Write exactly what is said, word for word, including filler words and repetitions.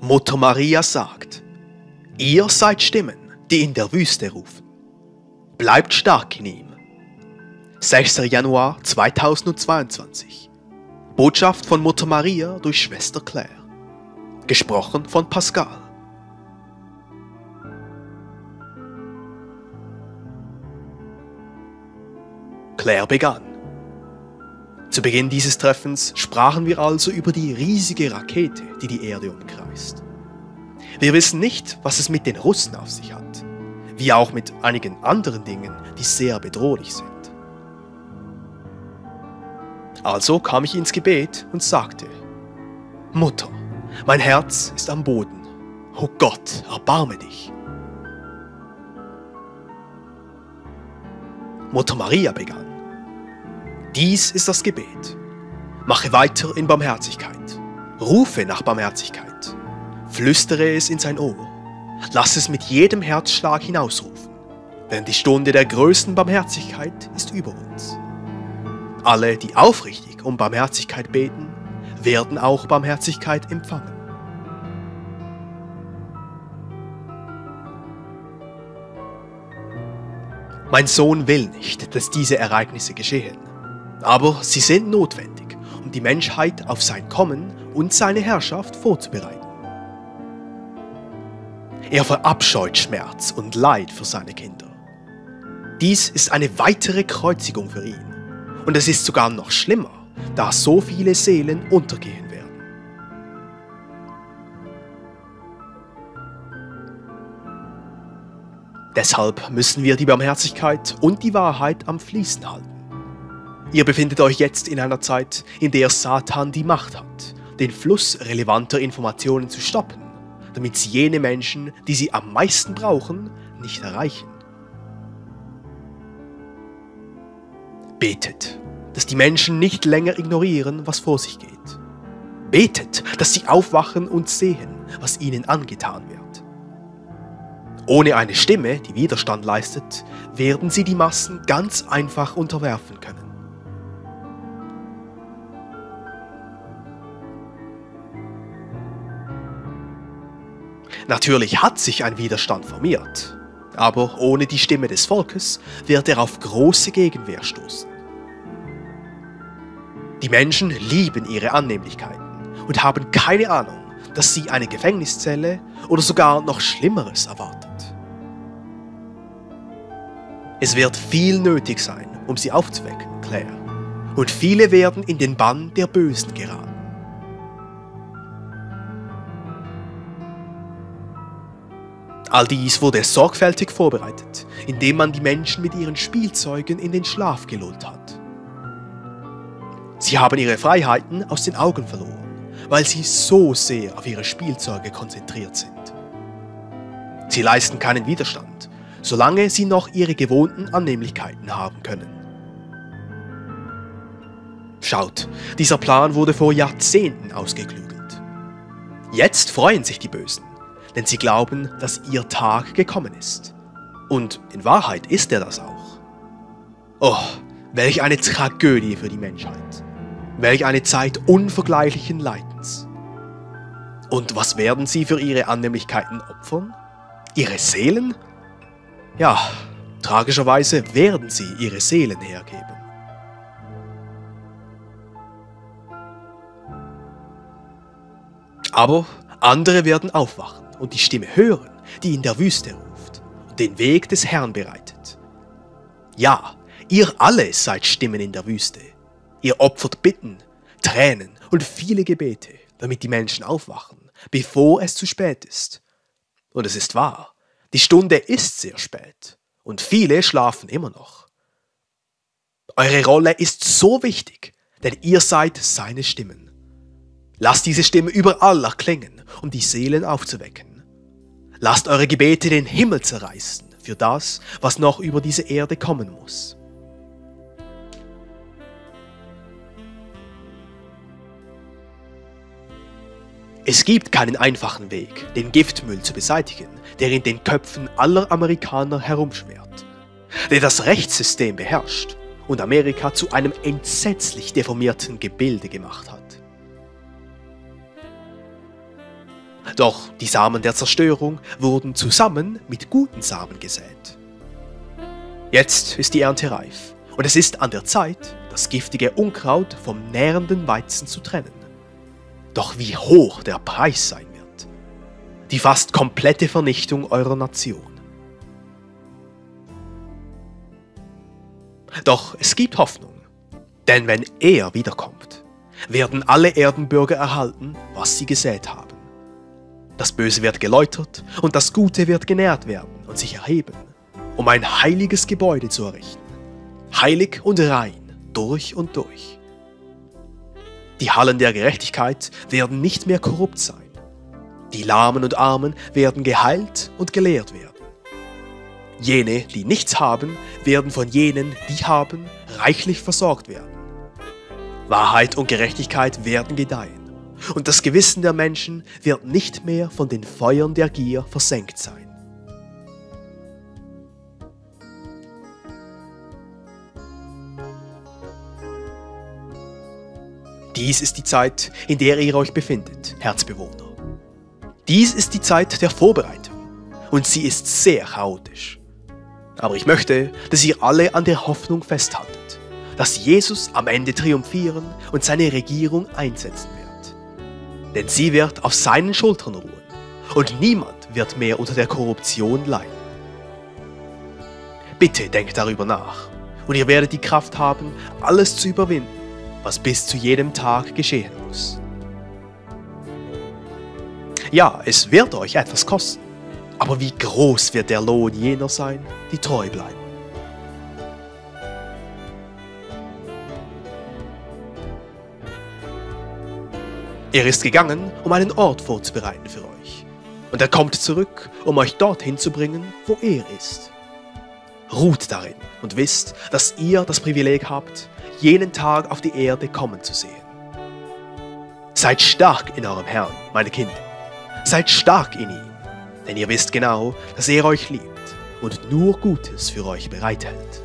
Mutter Maria sagt: Ihr seid Stimmen, die in der Wüste rufen. Bleibt stark in ihm. sechster Januar zweitausendzweiundzwanzig. Botschaft von Mutter Maria durch Schwester Claire. Gesprochen von Pascal. Claire begann. Zu Beginn dieses Treffens sprachen wir also über die riesige Rakete, die die Erde umkreist. Wir wissen nicht, was es mit den Russen auf sich hat, wie auch mit einigen anderen Dingen, die sehr bedrohlich sind. Also kam ich ins Gebet und sagte: Mutter, mein Herz ist am Boden. Oh Gott, erbarme dich. Mutter Maria begann: Dies ist das Gebet. Mache weiter in Barmherzigkeit. Rufe nach Barmherzigkeit. Flüstere es in sein Ohr. Lass es mit jedem Herzschlag hinausrufen. Denn die Stunde der größten Barmherzigkeit ist über uns. Alle, die aufrichtig um Barmherzigkeit beten, werden auch Barmherzigkeit empfangen. Mein Sohn will nicht, dass diese Ereignisse geschehen. Aber sie sind notwendig, um die Menschheit auf sein Kommen und seine Herrschaft vorzubereiten. Er verabscheut Schmerz und Leid für seine Kinder. Dies ist eine weitere Kreuzigung für ihn. Und es ist sogar noch schlimmer, da so viele Seelen untergehen werden. Deshalb müssen wir die Barmherzigkeit und die Wahrheit am Fließen halten. Ihr befindet euch jetzt in einer Zeit, in der Satan die Macht hat, den Fluss relevanter Informationen zu stoppen, damit sie jene Menschen, die sie am meisten brauchen, nicht erreichen. Betet, dass die Menschen nicht länger ignorieren, was vor sich geht. Betet, dass sie aufwachen und sehen, was ihnen angetan wird. Ohne eine Stimme, die Widerstand leistet, werden sie die Massen ganz einfach unterwerfen können. Natürlich hat sich ein Widerstand formiert, aber ohne die Stimme des Volkes wird er auf große Gegenwehr stoßen. Die Menschen lieben ihre Annehmlichkeiten und haben keine Ahnung, dass sie eine Gefängniszelle oder sogar noch Schlimmeres erwartet. Es wird viel nötig sein, um sie aufzuwecken, Claire, und viele werden in den Bann der Bösen geraten. All dies wurde sorgfältig vorbereitet, indem man die Menschen mit ihren Spielzeugen in den Schlaf gelullt hat. Sie haben ihre Freiheiten aus den Augen verloren, weil sie so sehr auf ihre Spielzeuge konzentriert sind. Sie leisten keinen Widerstand, solange sie noch ihre gewohnten Annehmlichkeiten haben können. Schaut, dieser Plan wurde vor Jahrzehnten ausgeklügelt. Jetzt freuen sich die Bösen, denn sie glauben, dass ihr Tag gekommen ist. Und in Wahrheit ist er das auch. Oh, welch eine Tragödie für die Menschheit. Welch eine Zeit unvergleichlichen Leidens. Und was werden sie für ihre Annehmlichkeiten opfern? Ihre Seelen? Ja, tragischerweise werden sie ihre Seelen hergeben. Aber andere werden aufwachen und die Stimme hören, die in der Wüste ruft und den Weg des Herrn bereitet. Ja, ihr alle seid Stimmen in der Wüste. Ihr opfert Bitten, Tränen und viele Gebete, damit die Menschen aufwachen, bevor es zu spät ist. Und es ist wahr, die Stunde ist sehr spät und viele schlafen immer noch. Eure Rolle ist so wichtig, denn ihr seid seine Stimmen. Lasst diese Stimme überall erklingen, um die Seelen aufzuwecken. Lasst eure Gebete den Himmel zerreißen für das, was noch über diese Erde kommen muss. Es gibt keinen einfachen Weg, den Giftmüll zu beseitigen, der in den Köpfen aller Amerikaner herumschwirrt, der das Rechtssystem beherrscht und Amerika zu einem entsetzlich deformierten Gebilde gemacht hat. Doch die Samen der Zerstörung wurden zusammen mit guten Samen gesät. Jetzt ist die Ernte reif und es ist an der Zeit, das giftige Unkraut vom nährenden Weizen zu trennen. Doch wie hoch der Preis sein wird. Die fast komplette Vernichtung eurer Nation. Doch es gibt Hoffnung, denn wenn er wiederkommt, werden alle Erdenbürger erhalten, was sie gesät haben. Das Böse wird geläutert und das Gute wird genährt werden und sich erheben, um ein heiliges Gebäude zu errichten. Heilig und rein, durch und durch. Die Hallen der Gerechtigkeit werden nicht mehr korrupt sein. Die Lahmen und Armen werden geheilt und gelehrt werden. Jene, die nichts haben, werden von jenen, die haben, reichlich versorgt werden. Wahrheit und Gerechtigkeit werden gedeihen. Und das Gewissen der Menschen wird nicht mehr von den Feuern der Gier versenkt sein. Dies ist die Zeit, in der ihr euch befindet, Herzbewohner. Dies ist die Zeit der Vorbereitung und sie ist sehr chaotisch. Aber ich möchte, dass ihr alle an der Hoffnung festhaltet, dass Jesus am Ende triumphieren und seine Regierung einsetzen wird. Denn sie wird auf seinen Schultern ruhen und niemand wird mehr unter der Korruption leiden. Bitte denkt darüber nach und ihr werdet die Kraft haben, alles zu überwinden, was bis zu jedem Tag geschehen muss. Ja, es wird euch etwas kosten, aber wie groß wird der Lohn jener sein, die treu bleiben. Er ist gegangen, um einen Ort vorzubereiten für euch. Und er kommt zurück, um euch dorthin zu bringen, wo er ist. Ruht darin und wisst, dass ihr das Privileg habt, jenen Tag auf die Erde kommen zu sehen. Seid stark in eurem Herrn, meine Kinder. Seid stark in ihm, denn ihr wisst genau, dass er euch liebt und nur Gutes für euch bereithält.